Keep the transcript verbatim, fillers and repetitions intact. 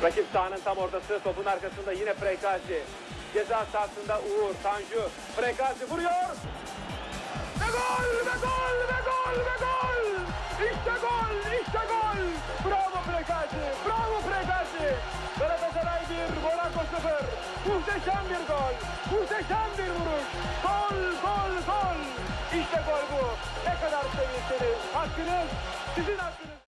Rakip sahanın tam ortası, topun arkasında yine Prekazi. Ceza sahasında Uğur, Tanju. Prekazi vuruyor. Ve gol, ve gol, ve gol, ve gol. İşte gol, işte gol. Bravo Prekazi, bravo Prekazi. Galatasaray bir, Monaco sıfır. Muhteşem bir gol, muhteşem bir vuruş. Gol, gol, gol. İşte gol bu. Ne kadar sevinsiniz. Hakkınız, sizin hakkınız.